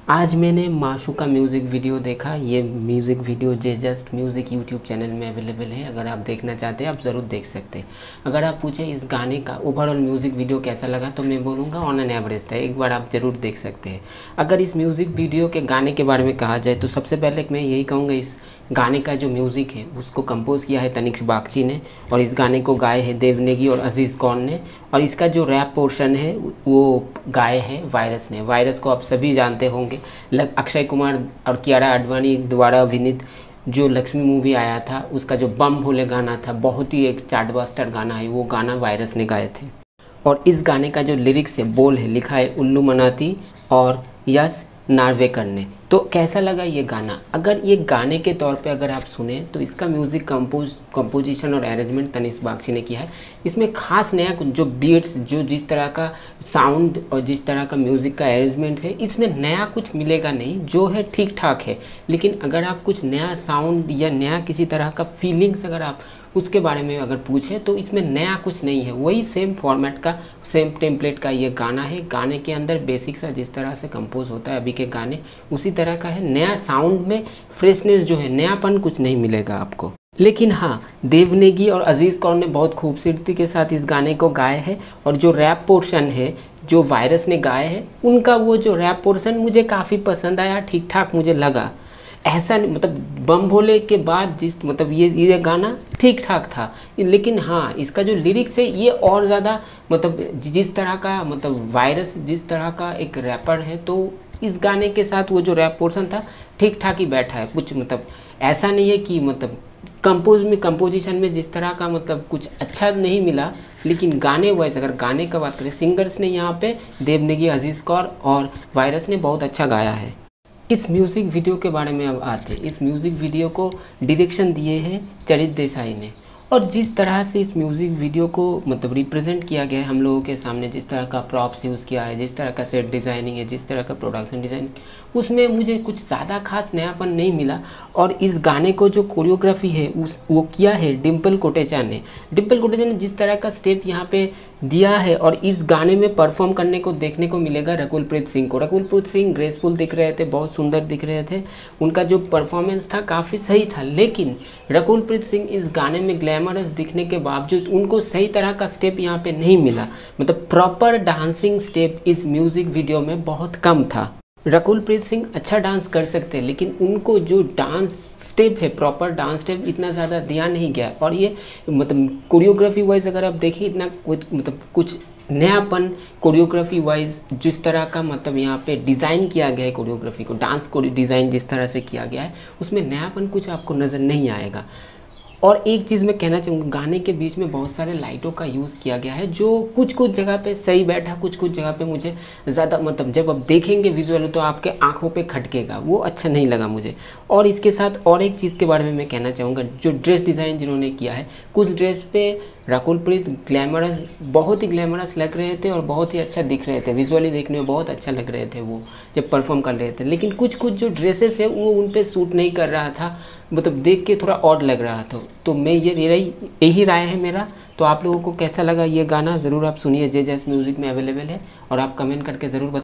आज मैंने माशू का म्यूज़िक वीडियो देखा। ये म्यूज़िक वीडियो जे जस्ट म्यूज़िक यूट्यूब चैनल में अवेलेबल है। अगर आप देखना चाहते हैं आप ज़रूर देख सकते हैं। अगर आप पूछे इस गाने का ओवरऑल म्यूज़िक वीडियो कैसा लगा तो मैं बोलूँगा ऑन एन एवरेज था। एक बार आप ज़रूर देख सकते हैं। अगर इस म्यूज़िक वीडियो के गाने के बारे में कहा जाए तो सबसे पहले मैं यही कहूँगा, इस गाने का जो म्यूज़िक है उसको कंपोज़ किया है तनिष्क बागची ने, और इस गाने को गाए हैं देव नेगी और अजीज़ कौर ने, और इसका जो रैप पोर्शन है वो गाए हैं वायरस ने। वायरस को आप सभी जानते होंगे, अक्षय कुमार और कियारा आडवाणी द्वारा अभिनीत जो लक्ष्मी मूवी आया था उसका जो बम भोले गाना था, बहुत ही एक चार्टबस्टर गाना है, वो गाना वायरस ने गाए थे। और इस गाने का जो लिरिक्स है, बोल है, लिखा है उल्लू मनाती और यश नार्वेकर ने। तो कैसा लगा ये गाना? अगर ये गाने के तौर पे अगर आप सुने तो इसका म्यूज़िक कंपोजिशन और अरेंजमेंट तनिष्क बागची ने किया है। इसमें खास नया कुछ जो बीट्स, जो जिस तरह का साउंड और जिस तरह का म्यूज़िक का अरेंजमेंट है, इसमें नया कुछ मिलेगा नहीं, जो है ठीक ठाक है। लेकिन अगर आप कुछ नया साउंड या नया किसी तरह का फीलिंग्स अगर आप उसके बारे में अगर पूछें तो इसमें नया कुछ नहीं है। वही सेम फॉर्मेट का, सेम टेम्पलेट का ये गाना है। गाने के अंदर बेसिक सा जिस तरह से कंपोज होता है अभी के गाने, उसी तरह का है। नया साउंड में फ्रेशनेस जो है, नयापन कुछ नहीं मिलेगा आपको। लेकिन हाँ, देव नेगी और अजीज़ कौर ने बहुत खूबसूरती के साथ इस गाने को गाए हैं। और जो रैप पोर्शन है जो वायरस ने गाए हैं, उनका वो जो रैप पोर्शन मुझे काफ़ी पसंद आया, ठीक ठाक मुझे लगा। ऐसा नहीं, मतलब बम भोले के बाद जिस मतलब ये गाना ठीक ठाक था। लेकिन हाँ, इसका जो लिरिक्स है ये और ज़्यादा, मतलब जिस तरह का, मतलब वायरस जिस तरह का एक रैपर है, तो इस गाने के साथ वो जो रैप पोर्शन था ठीक ठाक ही बैठा है। कुछ मतलब ऐसा नहीं है कि मतलब कंपोजिशन में जिस तरह का मतलब कुछ अच्छा नहीं मिला। लेकिन गाने वाइज अगर गाने का बात करें, सिंगर्स ने यहाँ पे देव नेगी, अजीज़ कौर और वायरस ने बहुत अच्छा गाया है। इस म्यूज़िक वीडियो के बारे में अब आते हैं। इस म्यूज़िक वीडियो को डायरेक्शन दिए हैं चरित देसाई ने। और जिस तरह से इस म्यूज़िक वीडियो को मतलब रिप्रेजेंट किया गया है हम लोगों के सामने, जिस तरह का प्रॉप्स यूज़ किया है, जिस तरह का सेट डिज़ाइनिंग है, जिस तरह का प्रोडक्शन डिज़ाइन, उसमें मुझे कुछ ज़्यादा खास नयापन नहीं मिला। और इस गाने को जो कोरियोग्राफी है वो किया है डिम्पल कोटेचा ने। डिम्पल कोटेचा ने जिस तरह का स्टेप यहाँ पे दिया है, और इस गाने में परफॉर्म करने को देखने को मिलेगा रकुलप्रीत सिंह को। रकुलप्रीत सिंह ग्रेसफुल दिख रहे थे, बहुत सुंदर दिख रहे थे, उनका जो परफॉर्मेंस था काफ़ी सही था। लेकिन रकुलप्रीत सिंह इस गाने में ग्लैमरस दिखने के बावजूद उनको सही तरह का स्टेप यहाँ पे नहीं मिला। मतलब प्रॉपर डांसिंग स्टेप इस म्यूज़िक वीडियो में बहुत कम था। रकुलप्रीत सिंह अच्छा डांस कर सकते हैं, लेकिन उनको जो डांस स्टेप है, प्रॉपर डांस स्टेप इतना ज़्यादा दिया नहीं गया। और ये मतलब कोरियोग्राफी वाइज अगर आप देखें, इतना मतलब कुछ नयापन कोरियोग्राफी वाइज जिस तरह का मतलब यहाँ पे डिज़ाइन किया गया है कोरियोग्राफी को, डांस को डिज़ाइन जिस तरह से किया गया है, उसमें नयापन कुछ आपको नज़र नहीं आएगा। और एक चीज़ मैं कहना चाहूँगा, गाने के बीच में बहुत सारे लाइटों का यूज़ किया गया है, जो कुछ कुछ जगह पे सही बैठा, कुछ कुछ जगह पे मुझे ज़्यादा मतलब जब आप देखेंगे विजुअल तो आपके आंखों पे खटकेगा, वो अच्छा नहीं लगा मुझे। और इसके साथ और एक चीज़ के बारे में मैं कहना चाहूँगा, जो ड्रेस डिज़ाइन जिन्होंने किया है, कुछ ड्रेस पे रकुलप्रीत ग्लैमरस, बहुत ही ग्लैमरस लग रहे थे और बहुत ही अच्छा दिख रहे थे, विजुअली देखने में बहुत अच्छा लग रहे थे वो जब परफॉर्म कर रहे थे। लेकिन कुछ कुछ जो ड्रेसेस है वो उन पे सूट नहीं कर रहा था, मतलब देख के थोड़ा ऑड लग रहा था। तो मैं यही राय है मेरा। तो आप लोगों को कैसा लगा ये गाना ज़रूर आप सुनिए, जे जैस म्यूज़िक में अवेलेबल है, और आप कमेंट करके ज़रूर